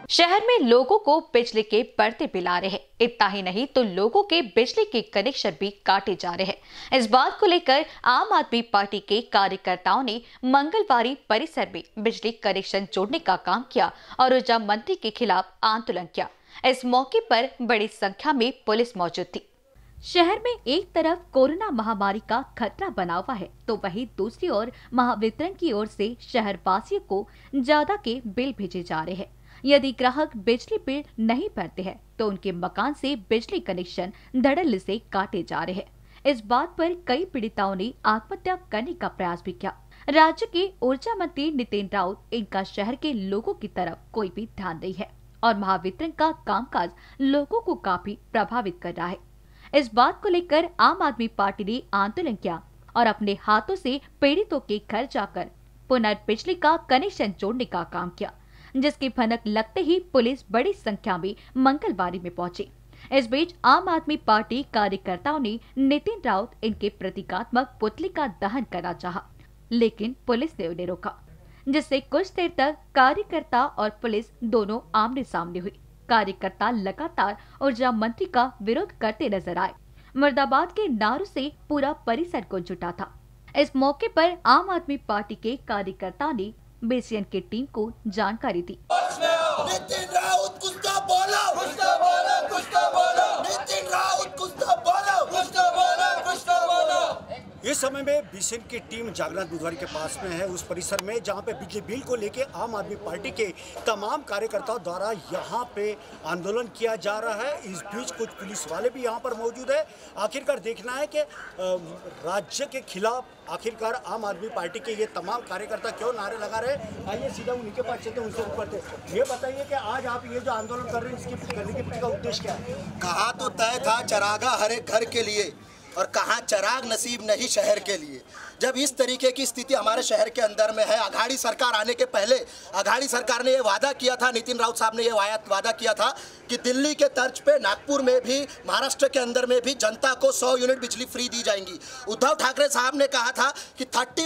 शहर में लोगों को बिजली के बढ़ते बिल आ रहे हैं। इतना ही नहीं तो लोगों के बिजली के कनेक्शन भी काटे जा रहे हैं। इस बात को लेकर आम आदमी पार्टी के कार्यकर्ताओं ने मंगलवार परिसर में बिजली कनेक्शन जोड़ने का काम किया और ऊर्जा मंत्री के खिलाफ आंदोलन किया। इस मौके पर बड़ी संख्या में पुलिस मौजूद थी। शहर में एक तरफ कोरोना महामारी का खतरा बना हुआ है, तो वहीं दूसरी ओर महावितरण की ओर से शहर वासियों को ज्यादा के बिल भेजे जा रहे हैं। यदि ग्राहक बिजली बिल नहीं भरते हैं तो उनके मकान से बिजली कनेक्शन धड़ल्ले से काटे जा रहे हैं। इस बात पर कई पीड़िताओं ने आत्महत्या करने का प्रयास भी किया। राज्य के ऊर्जा मंत्री नितिन राउत इनका शहर के लोगों की तरफ कोई भी ध्यान नहीं है और महावितरण का कामकाज लोगों को काफी प्रभावित कर रहा है। इस बात को लेकर आम आदमी पार्टी ने आंदोलन किया और अपने हाथों से पीड़ितों के घर जाकर पुनर्बिजली का कनेक्शन जोड़ने का काम किया, जिसकी भनक लगते ही पुलिस बड़ी संख्या में मंगलवार में पहुंची। इस बीच आम आदमी पार्टी कार्यकर्ताओं ने नितिन राउत इनके प्रतीकात्मक पुतले का दहन करना चाहा, लेकिन पुलिस ने उन्हें रोका, जिससे कुछ देर तक कार्यकर्ता और पुलिस दोनों आमने सामने हुई। कार्यकर्ता लगातार ऊर्जा मंत्री का विरोध करते नजर आए। मुर्दाबाद के नारों से पूरा परिसर गूंज उठा था। इस मौके पर आम आदमी पार्टी के कार्यकर्ता ने BCN की टीम को जानकारी दी। नितिन राउत कुछ तो बोलो, कुछ तो बोलो, कुछ तो बोलो। नितिन राउत कुछ तो बोलो, कुछ तो बोलो, कुछ तो बोलो। इस समय में BCN की टीम जागनाथ बुधवारी के पास में है, उस परिसर में जहां पे बिजली बिल को लेके आम आदमी पार्टी के तमाम कार्यकर्ताओं द्वारा यहां पे आंदोलन किया जा रहा है। इस बीच कुछ पुलिस वाले भी यहां पर मौजूद है। आखिरकार देखना है कि राज्य के खिलाफ आखिरकार आम आदमी पार्टी के ये तमाम कार्यकर्ता क्यों नारे लगा रहे हैं। आइए सीधा उनके पास चलते हैं, उनसे ऊपर थे। ये बताइए कि आज आप ये जो आंदोलन कर रहे हैं, इसके करने के पीछे का उद्देश्य क्या है? कहा तो तय था चरागा हर एक घर के लिए, और कहाँ चराग नसीब नहीं शहर के लिए। जब इस तरीके की स्थिति हमारे शहर के अंदर में है, अघाड़ी सरकार आने के पहले अघाड़ी सरकार ने ये वादा किया था, नितिन राउत साहब ने ये वादा किया था कि दिल्ली के तर्ज पे नागपुर में भी, महाराष्ट्र के अंदर में भी जनता को 100 यूनिट बिजली फ्री दी जाएंगी। उद्धव ठाकरे साहब ने कहा था कि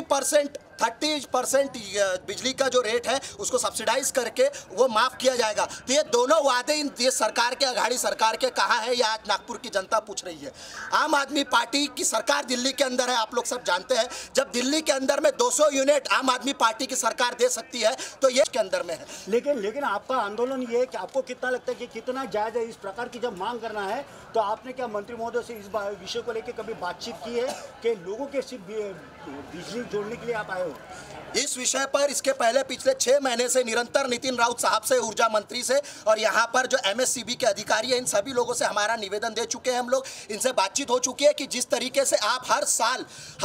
30% बिजली का जो रेट है उसको सब्सिडाइज करके वो माफ़ किया जाएगा। तो ये दोनों वादे इन देश सरकार के, अघाड़ी सरकार के कहाँ है, ये आज नागपुर की जनता पूछ रही है। आम आदमी पार्टी की सरकार दिल्ली के अंदर है, आप लोग सब जानते हैं। जब दिल्ली के अंदर में 200 यूनिट आम आदमी पार्टी की सरकार दे सकती है तो ये के अंदर में है। लेकिन आपका आंदोलन ये है कि आपको कितना लगता है कि कितना जायज़ है इस प्रकार की जब मांग करना है, तो आपने क्या मंत्री महोदय से इस विषय को लेकर कभी बातचीत की है कि लोगों के सिर्फ बिजली जोड़ने के लिए आप आए हो? इस विषय पर इसके पहले पिछले 6 महीने से निरंतर नितिन राउत साहब से, ऊर्जा मंत्री से, और यहाँ पर जो MSCB के अधिकारी हैं, इन सभी लोगों से हमारा निवेदन दे चुके हैं। हम लोग इनसे बातचीत हो चुकी है कि जिस तरीके से आप हर साल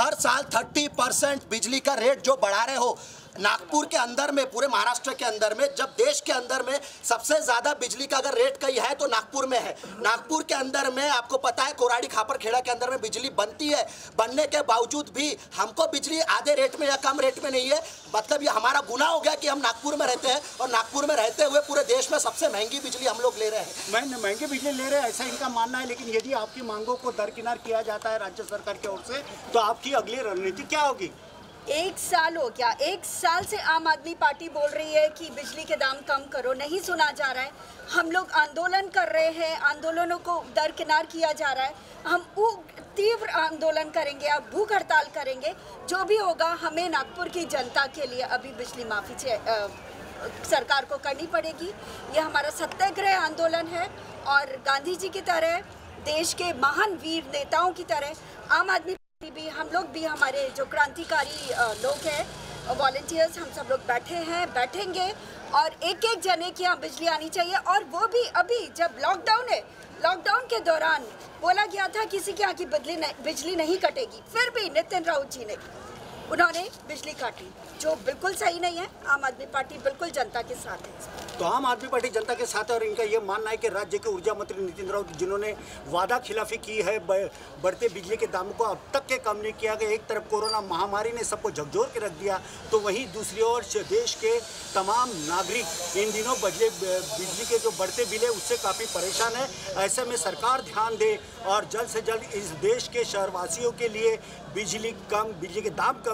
30% बिजली का रेट जो बढ़ा रहे हो नागपुर के अंदर में, पूरे महाराष्ट्र के अंदर में, जब देश के अंदर में सबसे ज़्यादा बिजली का अगर रेट कहीं है तो नागपुर में है। नागपुर के अंदर में आपको पता है कोराड़ी खापर खेड़ा के अंदर में बिजली बनती है, बनने के बावजूद भी हमको बिजली आधे रेट में या कम रेट में नहीं है। मतलब ये हमारा गुनाह हो गया कि हम नागपुर में रहते हैं और नागपुर में रहते हुए पूरे देश में सबसे महंगी बिजली हम लोग ले रहे हैं। महंगी बिजली ले रहे हैं ऐसा इनका मानना है। लेकिन यदि आपकी मांगों को दरकिनार किया जाता है राज्य सरकार की ओर से, तो आपकी अगली रणनीति क्या होगी? 1 साल हो गया, 1 साल से आम आदमी पार्टी बोल रही है कि बिजली के दाम कम करो, नहीं सुना जा रहा है। हम लोग आंदोलन कर रहे हैं, आंदोलनों को दरकिनार किया जा रहा है। हम तीव्र आंदोलन करेंगे, अब भूख हड़ताल करेंगे, जो भी होगा हमें नागपुर की जनता के लिए अभी बिजली माफ़ी सरकार को करनी पड़ेगी। ये हमारा सत्याग्रह आंदोलन है और गांधी जी की तरह, देश के महान वीर नेताओं की तरह आम आदमी भी, हम लोग भी, हमारे जो क्रांतिकारी लोग हैं, वॉलंटियर्स, हम सब लोग बैठेंगे और एक जने की यहाँ बिजली आनी चाहिए। और वो भी अभी जब लॉकडाउन है, लॉकडाउन के दौरान बोला गया था किसी के यहाँ की बिजली नहीं कटेगी, फिर भी नितिन राउत जी ने उन्होंने बिजली काटी, जो बिल्कुल सही नहीं है। आम आदमी पार्टी बिल्कुल जनता के साथ है। तो आम आदमी पार्टी जनता के साथ है और इनका ये मानना है कि राज्य के ऊर्जा मंत्री नितिन राउत, जिन्होंने वादा खिलाफी की है, बढ़ते बिजली के दामों को अब तक के कम नहीं किया गया। एक तरफ कोरोना महामारी ने सबको झकझोर के रख दिया, तो वहीं दूसरी ओर देश के तमाम नागरिक इन दिनों बिजली के जो बढ़ते बिल है उससे काफ़ी परेशान है। ऐसे में सरकार ध्यान दे और जल्द से जल्द इस देश के शहरवासियों के लिए बिजली के दाम कम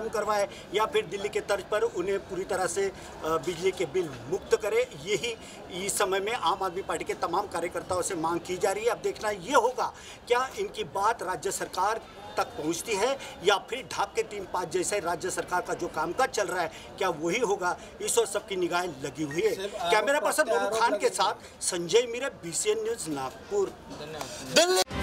कम करवाए या फिर दिल्ली के तर्ज पर उन्हें पूरी तरह से बिजली के बिल मुक्त करे। यही इस समय में आम आदमी पार्टी के तमाम कार्यकर्ताओं से मांग की जा रही है। अब देखना ये होगा क्या इनकी बात राज्य सरकार तक पहुंचती है या फिर ढाक के 3-5 जैसे राज्य सरकार का जो कामकाज चल रहा है क्या वही होगा। इस वक्त सबकी निगाहें लगी हुई है। कैमरा पर्सन मोनू खान के साथ संजय मीरे, BCN न्यूज, नागपुर। दिल्ली।